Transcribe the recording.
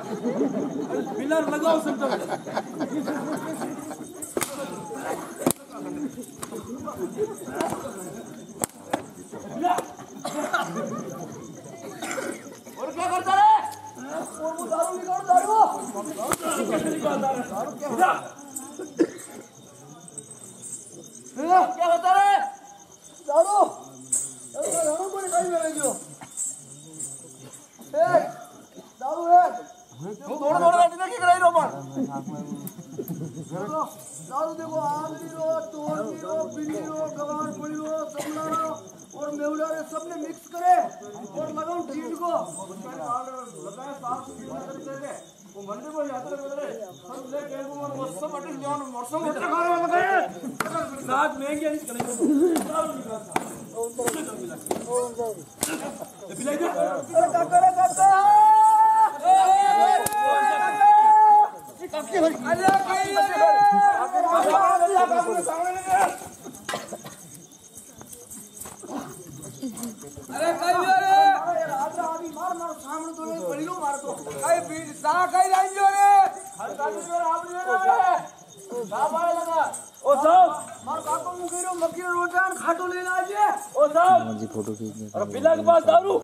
pillar लगाओ सब तक और क्या करता है वो दारू निकाल दारू कैसे निकालता है दारू क्या होता है दारू दारू को निकाल ले जो ए दारू है थोड़ा थोड़ा बैठने की कराई रो पर दारू देखो आंधी रो तोड़ी रो बिनी रो गवार पड़ी रो सबला रो और मेवड़ा रे सबने मिक्स करे और लगाओ टीन को लगाए साफ करके वो मंडी को यात्रा करे सब ले के वो मस्त बटन जान मौसम उठा खा रहा है साथ महंगे नहीं करेंगे दारू निकालता पिलाई दे अरे काका अरे कई रे राजा आदमी मार मार सामने तो नहीं पड़ी लो मार तो कई बीच सा कई लाइन जो रे हर काटी जो आप रे साहब आए लगा ओ साहब मार काको मुकेरो मक्की रोटान खाटो लेना आजे ओ साहब जी फोटो खींचने और बिला के पास दारू